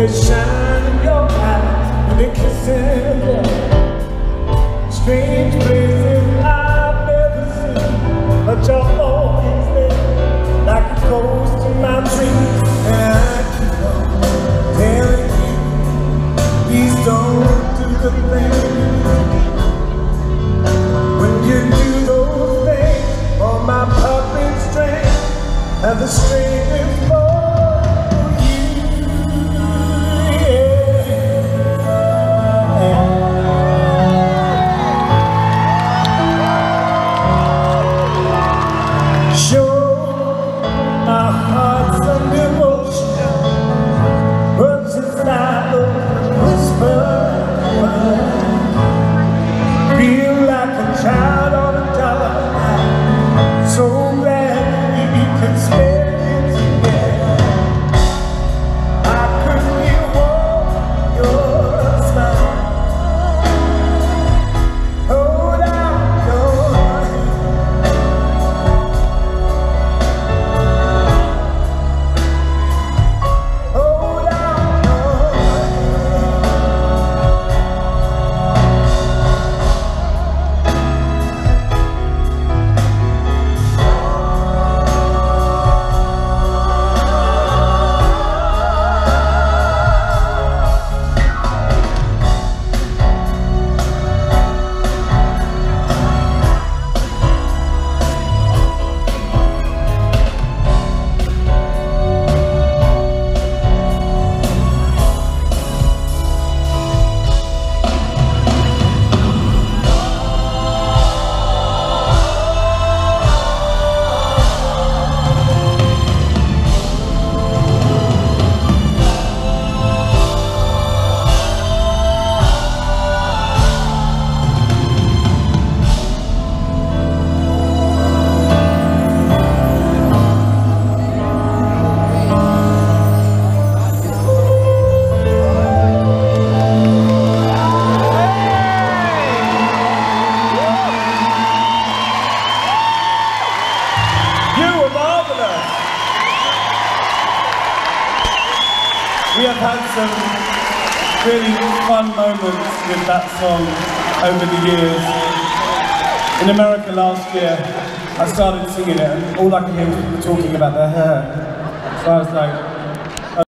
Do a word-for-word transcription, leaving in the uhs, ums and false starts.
They shine in your eyes and they kiss in your strange places I've never seen, but you're always there, like a ghost in my dreams. And I keep on telling you, please don't do the things. When you do those things on my puppet string, and the string is for you, yeah. Show my heart some devotion, but just like a whisper, feel like a child on a dollar. So glad we could spend it together. I could feel warm your smile. Hold out your hand. Hold out your We have had some really fun moments with that song over the years. In America last year, I started singing it and all I could hear was people talking about their hair. So I was like,